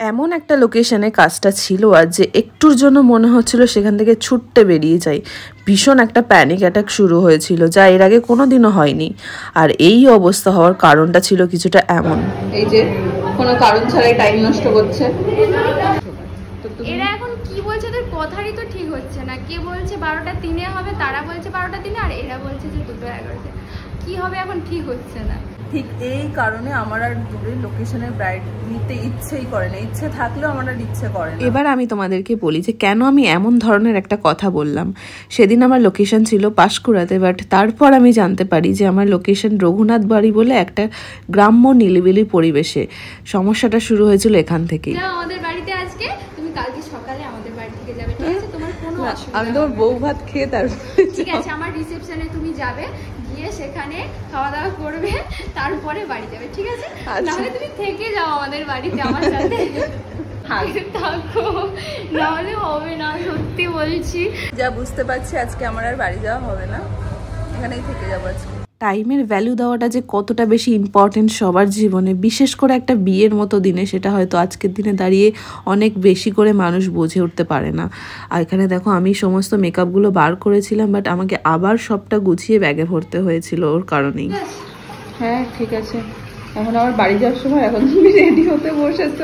এমন একটা লোকেশনে কাজটা ছিল আর যে একটুর জন্য মনে হচ্ছিল সেখান থেকে ছুটতে বেরিয়ে যাই। ভীষণ একটা প্যানিক অ্যাটাক শুরু হয়েছিল, যা এর আগে কোনোদিনও হয়নি। আর এই অবস্থা হওয়ার কারণটা ছিল কিছুটা এমন, এই যে কোনো কারণ ছাড়াই টাইম নষ্ট করছে। এরা এখন কি বলছে, ওদের কথারই তো ঠিক হচ্ছে না। কে বলছে 12টা 3-এ হবে, তারা বলছে 12টা 3-এ, আর এরা বলছে যে 2টো 11-তে। কি হবে এখন ঠিক হচ্ছে না। ঠিক এই কারণে আমার আর দূরের লোকেশনের ব্রাইড নিতে ইচ্ছেই করে না, ইচ্ছে থাকলেও আমার আর ইচ্ছে করে না। এবার আমি তোমাদেরকে বলি যে কেন আমি এমন ধরনের একটা কথা বললাম। সেদিন আমার লোকেশন ছিল পাঁশকুড়াতে, বাট তারপর আমি জানতে পারি যে আমার লোকেশন রঘুনাথ বাড়ি বলে একটা গ্রাম্য নিলিবিলি পরিবেশে। সমস্যাটা শুরু হয়েছিল এখান থেকেই। আমাদের বাড়িতে আজকে তুমি কালকে সকালে আমাদের বাড়ি থেকে যাবে, ঠিক আছে? তোমার কোনো অসুবিধা আমি তোমার বউ ভাত খেয়ে তারপর ঠিক আছে আমার রিসেপশনে তুমি যাবে, গিয়ে সেখানে খাওয়া দাওয়া করবে, তারপরে বাড়ি যাবে, ঠিক আছে? নাহলে তুমি থেকে যাও আমাদের বাড়িতে আমার সাথে থাকো, নাহলে হবে না, সত্যি বলছি। যা বুঝতে পারছি আজকে আমার আর বাড়ি যাওয়া হবে না, এখানেই থেকে যাবো আজকে। টাইমের ভ্যালু দেওয়াটা যে কতটা বেশি ইম্পর্টেন্ট সবার জীবনে, বিশেষ করে একটা বিয়ের মতো দিনে, সেটা হয়তো আজকের দিনে দাঁড়িয়ে অনেক বেশি করে মানুষ বুঝে উঠতে পারে না। আর এখানে দেখো আমি সমস্ত মেকআপগুলো বার করেছিলাম, বাট আমাকে আবার সবটা গুছিয়ে ব্যাগে ভরতে হয়েছিল ওর কারণেই। হ্যাঁ ঠিক আছে, এখন আমার বাড়ি যাওয়ার সময়, এখন তুমি রেডি হতে বসেছো।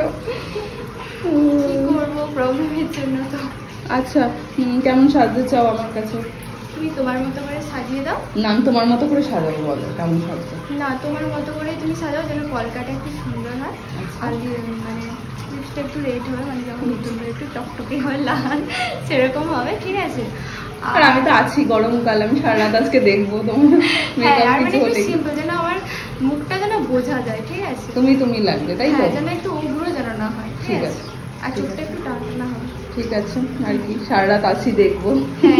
করবো প্রবলেমের জন্য তো। আচ্ছা কেমন সাজতে চাও আমার কাছে? তুমি তোমার মতো করে সাজিয়ে দাও না, আমি তোমার মতো করে সাজাবো, বলো কেমন সাজতে? না, তোমার মতো করে তুমি সাজাও, যেন কলকাটা একটু সুন্দর হয়, আর মানে লিপসটা একটু রেড হয়, মানে যখন নতুন একটু টকটকে হয়, লাল সেরকম হবে, ঠিক আছে? আর আমি তো আছি, গরমকাল, আমি সারা রাত আজকে দেখবো তোমার মেকআপ কিছু হলে। সিম্পল, যেন আমার মুখটা যেন বোঝা যায়, ঠিক আছে? তুমি লাগবে, তাই তো? যেন একটু উগ্র যেন না হয়, ঠিক আছে? আর চোখটা একটু টানা হবে, ঠিক আছে? আর কি, সারা রাত আছি, দেখবো।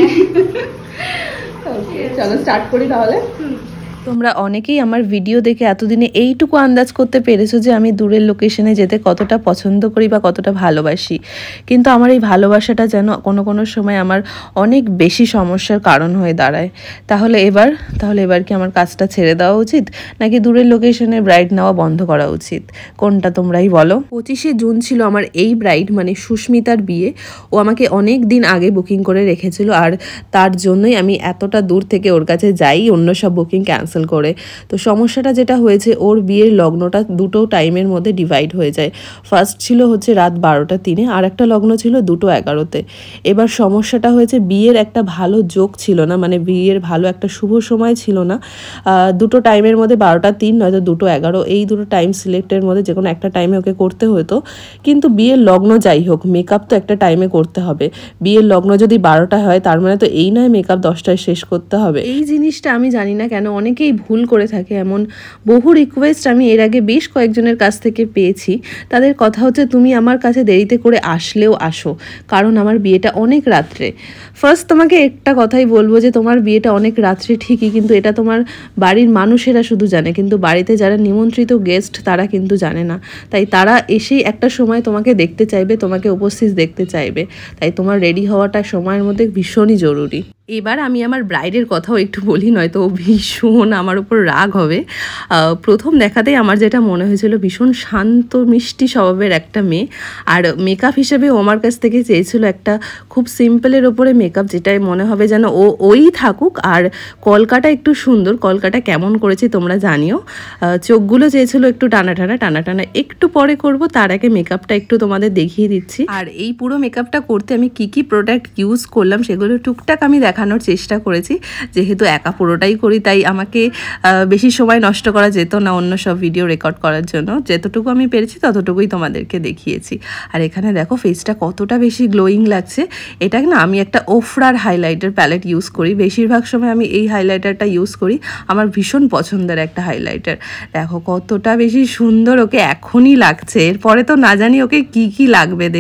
ওকে চলো স্টার্ট করি তাহলে। তোমরা অনেকেই আমার ভিডিও দেখে এতদিনে এইটুকু আন্দাজ করতে পেরেছো যে আমি দূরের লোকেশনে যেতে কতটা পছন্দ করি বা কতটা ভালোবাসি। কিন্তু আমার এই ভালোবাসাটা যেন কোনো কোনো সময় আমার অনেক বেশি সমস্যার কারণ হয়ে দাঁড়ায়। তাহলে এবার কি আমার কাজটা ছেড়ে দেওয়া উচিত, নাকি দূরের লোকেশনে ব্রাইড নেওয়া বন্ধ করা উচিত? কোনটা তোমরাই বলো। 25শে জুন ছিল আমার এই ব্রাইড মানে সুস্মিতার বিয়ে। ও আমাকে অনেক দিন আগে বুকিং করে রেখেছিল, আর তার জন্যই আমি এতটা দূর থেকে ওর কাছে যাই, অন্য সব বুকিং ক্যান্সেল করে। তো সমস্যাটা যেটা হয়েছে, ওর বিয়ের লগ্নটা দুটো টাইমের মধ্যে ডিভাইড হয়ে যায়। ফার্স্ট ছিল হচ্ছে রাত 12টা 3-এ, আর একটা লগ্ন ছিল 2টো 11-তে। এবার সমস্যাটা হয়েছে বিয়ের একটা ভালো যোগ ছিল না, মানে বিয়ের ভালো একটা শুভ সময় ছিল না। দুটো টাইমের মধ্যে 12টা 3 নয়তো 2টো 11, এই দুটো টাইম সিলেক্টের মধ্যে যে কোনো একটা টাইমে ওকে করতে হতো। কিন্তু বিয়ের লগ্ন যাই হোক, মেকআপ তো একটা টাইমে করতে হবে। বিয়ের লগ্ন যদি 12টা হয়, তার মানে তো এই নয় মেকআপ 10টায় শেষ করতে হবে। এই জিনিসটা আমি জানি না কেন অনেকেই ভুল করে থাকে। এমন বহু রিকোয়েস্ট আমি এর আগে বেশ কয়েকজনের কাছ থেকে পেয়েছি। তাদের কথা হচ্ছে, তুমি আমার কাছে দেরিতে করে আসলেও আসো, কারণ আমার বিয়েটা অনেক রাত্রে। ফার্স্ট তোমাকে একটা কথাই বলবো যে তোমার বিয়েটা অনেক রাত্রে ঠিকই, কিন্তু এটা তোমার বাড়ির মানুষেরা শুধু জানে, কিন্তু বাড়িতে যারা নিমন্ত্রিত গেস্ট তারা কিন্তু জানে না। তাই তারা এসেই একটা সময় তোমাকে দেখতে চাইবে, তোমাকে উপস্থিত দেখতে চাইবে। তাই তোমার রেডি হওয়াটা সময়ের মধ্যে ভীষণই জরুরি। এবার আমি আমার ব্রাইডের কথাও একটু বলি, নয়তো ও ভীষণ আমার উপর রাগ হবে। প্রথম দেখাতেই আমার যেটা মনে হয়েছিল, ভীষণ শান্ত মিষ্টি স্বভাবের একটা মেয়ে। আর মেকআপ হিসেবে ও আমার কাছ থেকে চেয়েছিল একটা খুব সিম্পলের ওপরে মেকআপ, যেটাই মনে হবে যেন ওই থাকুক। আর কলকাটা একটু সুন্দর, কলকাটা কেমন করেছি তোমরা জানিও। চোখগুলো চেয়েছিল একটু টানা টানা, একটু পরে করব, তার আগে মেকআপটা একটু তোমাদের দেখিয়ে দিচ্ছি। আর এই পুরো মেকআপটা করতে আমি কি প্রোডাক্ট ইউজ করলাম সেগুলো টুকটাক আমি দেখানোর চেষ্টা করেছি। যেহেতু একা পুরোটাই করি, তাই আমাকে বেশি সময় নষ্ট করা যেত না অন্য সব ভিডিও রেকর্ড করার জন্য। যতটুকু আমি পেরেছি ততটুকুই তোমাদেরকে দেখিয়েছি। আর এখানে দেখো ফেসটা কতটা বেশি গ্লোয়িং লাগছে। এটা না আমি একটা ওফরার হাইলাইটার প্যালেট ইউজ করি, বেশিরভাগ সময় আমি এই হাইলাইটারটা ইউজ করি। আমার ভীষণ পছন্দের একটা হাইলাইটার। দেখো কতটা বেশি সুন্দর ওকে এখনই লাগছে, এরপরে তো না জানি ওকে কি লাগবে দেখতে।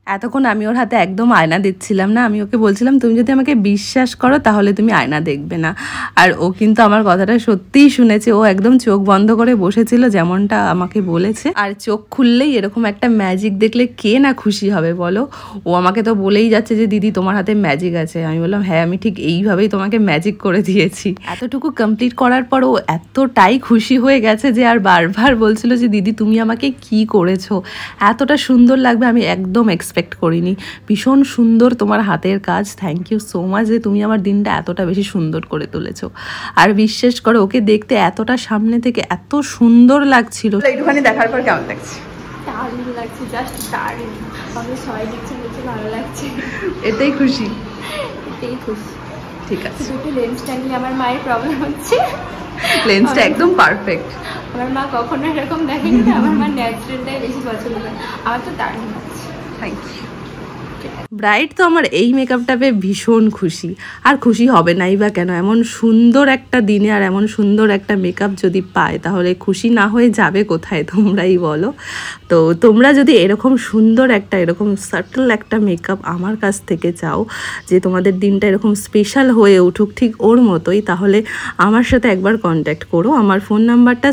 এতক্ষণ আমি ওর হাতে একদম আয়না দিচ্ছিলাম না, আমি ওকে বলছিলাম তুমি যদি আমাকে বিশ্বাস করো তাহলে তুমি আয়না দেখবে না। আর ও কিন্তু আমার কথাটা সত্যিই শুনেছে, ও একদম চোখ বন্ধ করে বসেছিল যেমনটা আমাকে বলেছে। আর চোখ খুললেই এরকম একটা ম্যাজিক দেখলে কে না খুশি হবে বলো। ও আমাকে তো বলেই যাচ্ছে যে দিদি তোমার হাতে ম্যাজিক আছে। আমি বললাম হ্যাঁ, আমি ঠিক এইভাবেই তোমাকে ম্যাজিক করে দিয়েছি। এতটুকু কমপ্লিট করার পর ও এতটাই খুশি হয়ে গেছে যে আর বারবার বলছিল যে দিদি তুমি আমাকে কি করেছো, এতটা সুন্দর লাগবে আমি একদম এক্সপেক্ট করিনি। ভীষণ সুন্দর তোমার হাতের কাজ, থ্যাংক ইউ সো মাচ যে তুমি আমার দিনটা এতটা বেশি সুন্দর করে তুলেছো। আর বিশ্বাস করো ওকে দেখতে এতটা সামনে থেকে এত সুন্দর লাগছিল। একটুখানি দেখার পর কেমন লাগছে? দারুণ লাগছে, জাস্ট দারুণ। আমি সবাই দেখছি বলছে ভালো লাগছে, এটাই খুশি, এটাই খুশি। ঠিক আছে, দুটো লেন্সটা নিয়ে আমার মায়ের প্রবলেম হচ্ছে। লেন্সটা একদম পারফেক্ট। আমার মা কখনো এরকম দেখেনি, আমার মা ন্যাচারালটাই বেশি পছন্দ করে। আমার তো দারুণ লাগছে, থ্যাংক ইউ। ব্রাইট তো আমার এই মেকআপটা পেয়ে ভীষণ খুশি, আর খুশি হবে নাই বা কেন? এমন সুন্দর একটা দিনে আর এমন সুন্দর একটা মেকআপ যদি পায় তাহলে খুশি না হয়ে যাবে কোথায় তোমরাই বলো। তো তোমরা যদি এরকম সুন্দর একটা এরকম সাটল একটা মেকআপ আমার কাছ থেকে চাও যে তোমাদের দিনটা এরকম স্পেশাল হয়ে উঠুক ঠিক ওর মতোই, তাহলে আমার সাথে একবার কন্ট্যাক্ট করো। আমার ফোন নাম্বারটা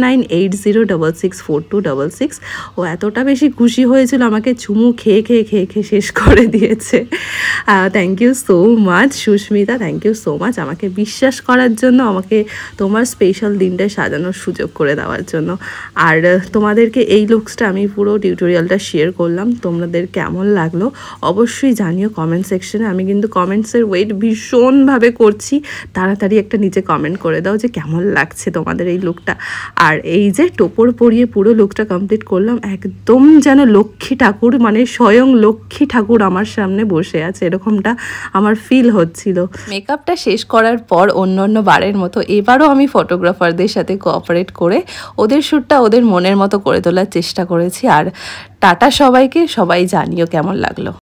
7980664266। ও এতটা বেশি খুশি হয়েছিল আমাকে চুমু খেয়ে খেয়ে খেয়ে খেয়ে শেষ করে দিয়েছে। Thank you so much Sushmita, thank you so much আমাকে বিশ্বাস করার জন্য, আমাকে তোমার স্পেশাল দিনটা সাজানোর সুযোগ করে দেওয়ার জন্য। আর তোমাদেরকে এই লুকসটা আমি পুরো টিউটোরিয়ালটা শেয়ার করলাম, তোমাদের কেমন লাগলো অবশ্যই জানিও কমেন্ট সেকশনে। আমি কিন্তু কমেন্টসের ওয়েট ভীষণভাবে করছি, তাড়াতাড়ি একটা নিচে কমেন্ট করে দাও যে কেমন লাগছে তোমাদের এই লুকটা। আর এই যে টোপর পরিয়ে পুরো লুকটা কমপ্লিট করলাম, একদম যেন লক্ষ্মী ঠাকুর, মানে স্বয়ং লক্ষ্মী ঠাকুর আমার সামনে বসে আছে এরকমটা আমার ফিল হচ্ছিল। মেকআপটা শেষ করার পর অন্য বারের মতো এবারও আমি ফটোগ্রাফারদের সাথে কোঅপারেট করে ওদের শ্যুটটা ওদের মনের মতো করে তোলার চেষ্টা করেছি। আর টাটা সবাইকে, সবাই জানিও কেমন লাগলো।